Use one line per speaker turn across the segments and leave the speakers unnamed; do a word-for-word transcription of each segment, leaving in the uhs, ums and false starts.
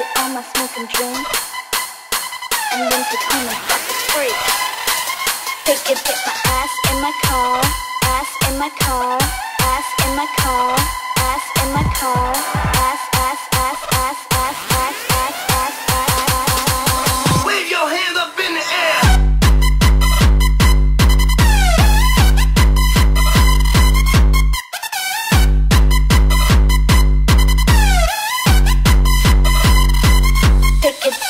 all my smoke and drink, and then take home and fuck the freak. Take it, get my ass in my car, ass in my car, ass in my car, ass in my car, ass, ass, ass, ass, ass, ass, ass, ass, ass.
Wave your hands up in the air.
Take it.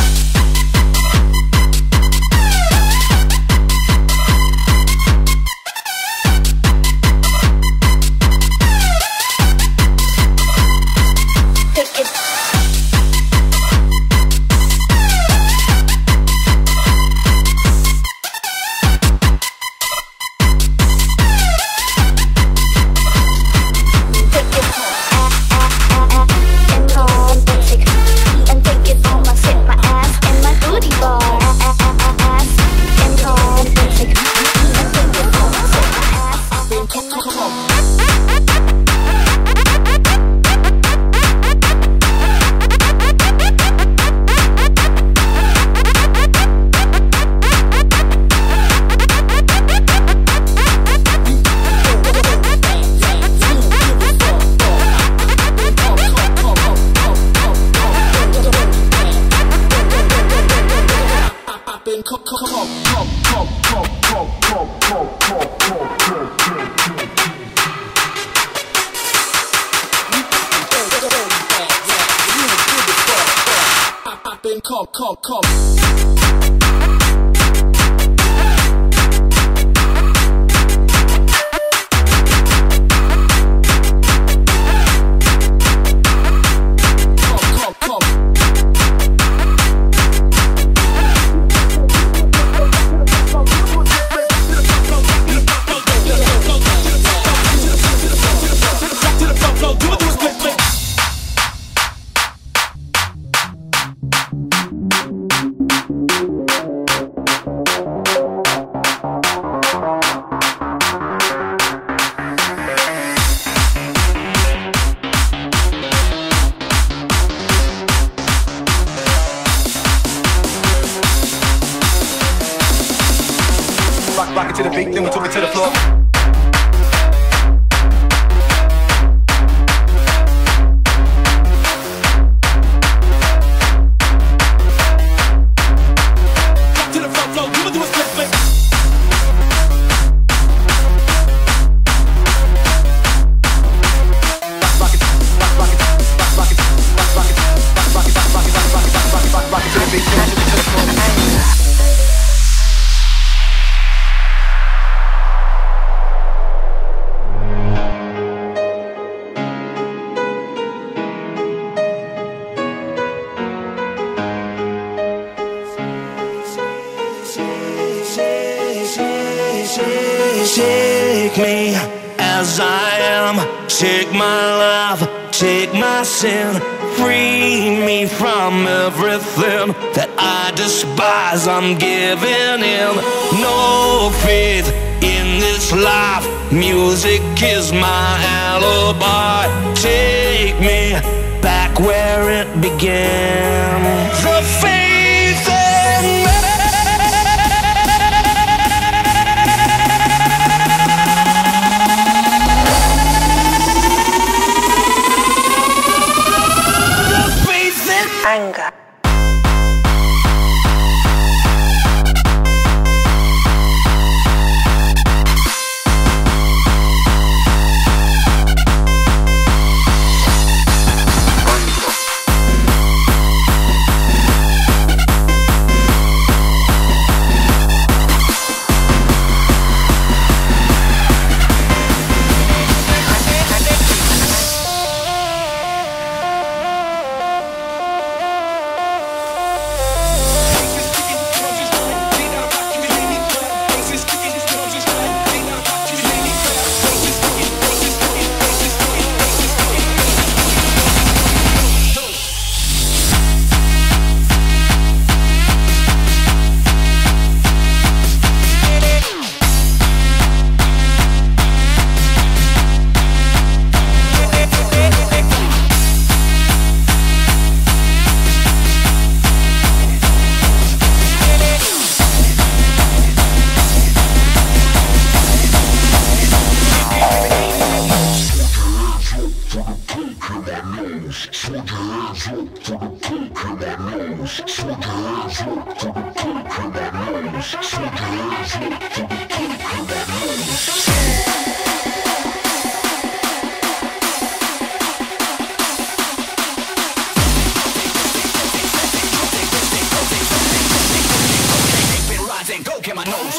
Come, come, come.
Rock it to the beat, then we took it to the floor.
Take me as I am, take my love, take my sin, free me from everything that I despise. I'm giving in, no faith in this life, music is my alibi. Take me back where it began. The faith in me.
Anger.
Go get my nose.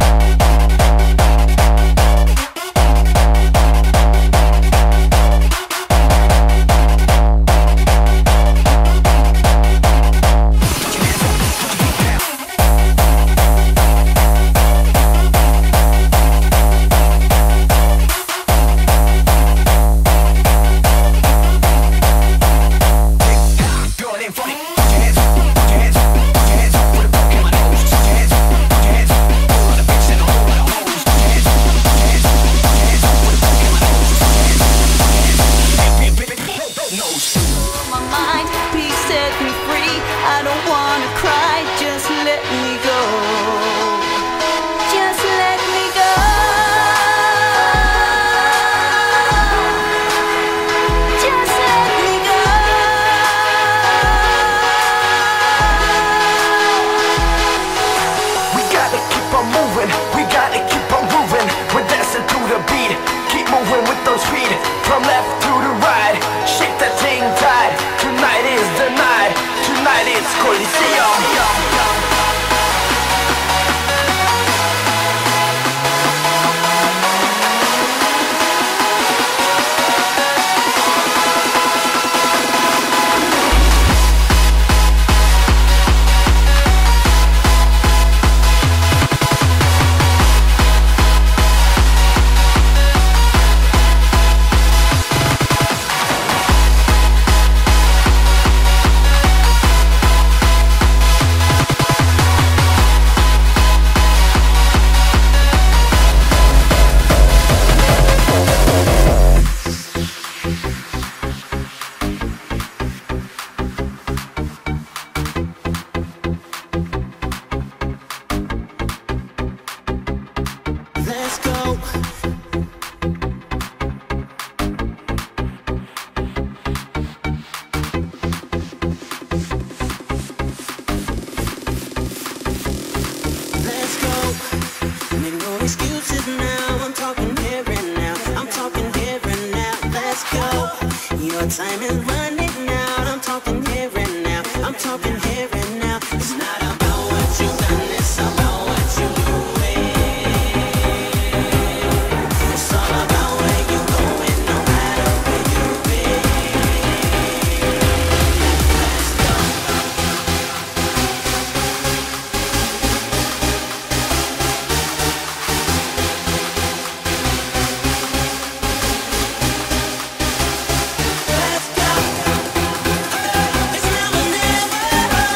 From left to the right, shake that thing tight. Tonight is the night, tonight is Coliseum.
Excuses now, I'm talking here and now. I'm talking here and now. Let's go. Your time is running out. I'm talking here and now. I'm talking here and now. It's not about what you've done, it's about what you're doing. It's all about where you're going, no matter where you've been. Let's go. Let's go. It's now or never.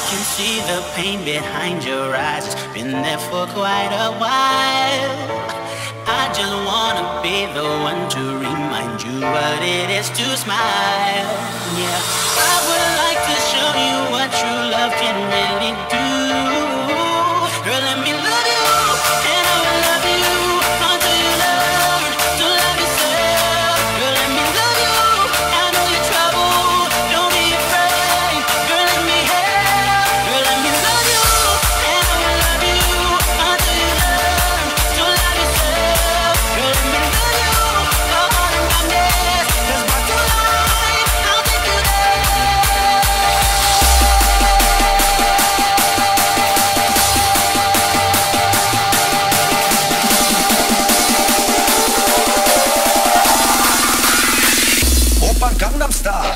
can see the pain behind your eyes. It's been there for quite a while. I just wanna be the one to remind you what it is to smile. Yeah, I would like to show you what true love can really do. Girl, let me love you, and I will love you until you learn to love yourself. Girl, let me love you, I know you're trouble, don't be afraid. Girl, let me help. Girl, let me love you, and I will love you until you learn to love yourself. Girl, let me love you, go hard and run this, 'cause back to life, I'll take you there.
Oppa Gangnam Style.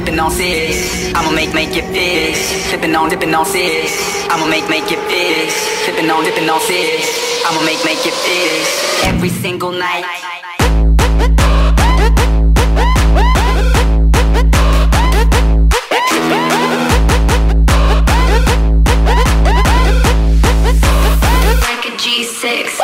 dipping on six. I'ma make, make it fix. Sipping on, dipping on six. I'ma make, make it fix. Sipping on, dipping on six. I'ma make, make it fix. Every single night. Like a G six.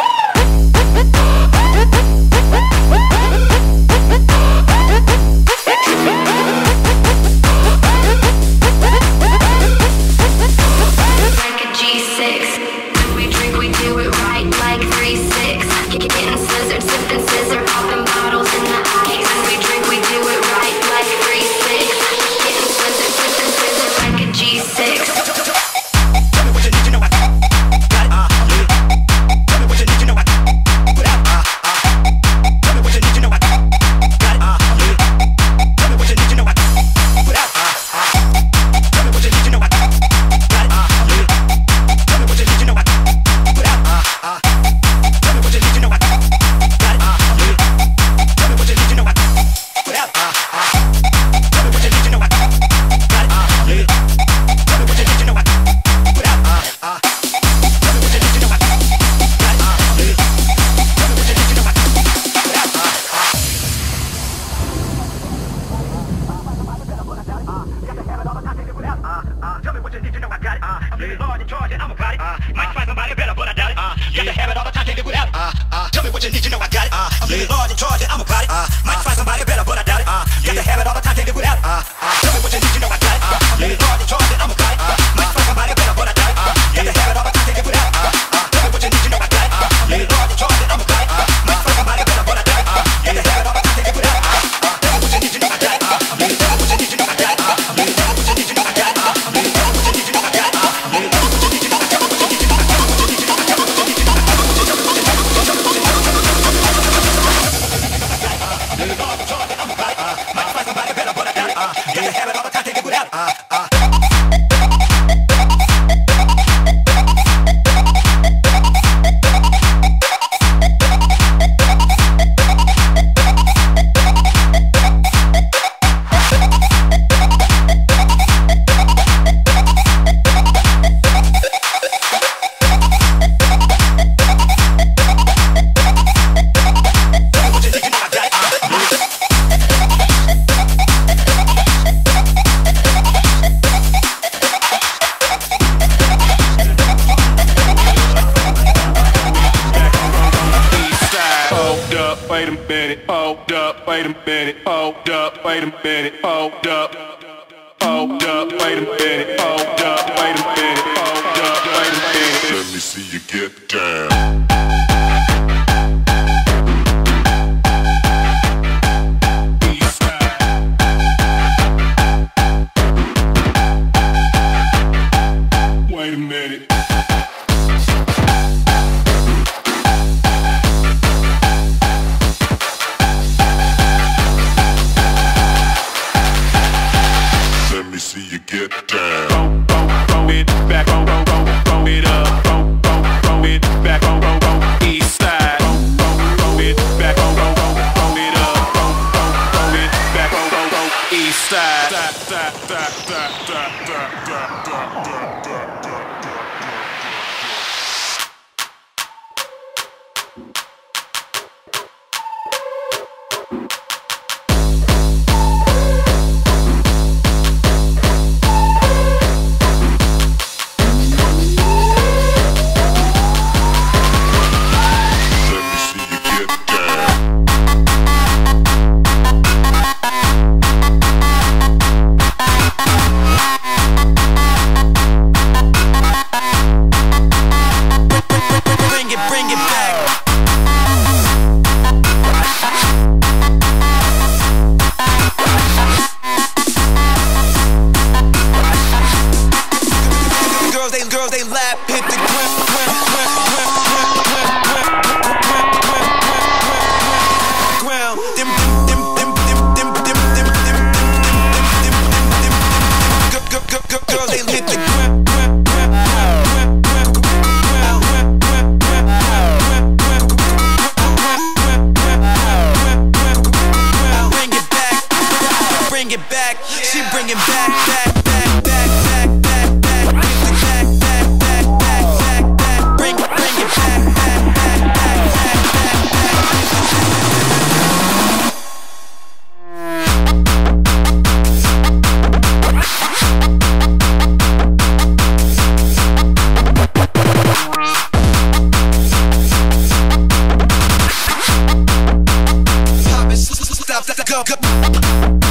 it back, back, back, back, back, back, back, back, back, back, back, back, back, bring, bring it back, back, back, back, back, back, Stop, stop, go, go.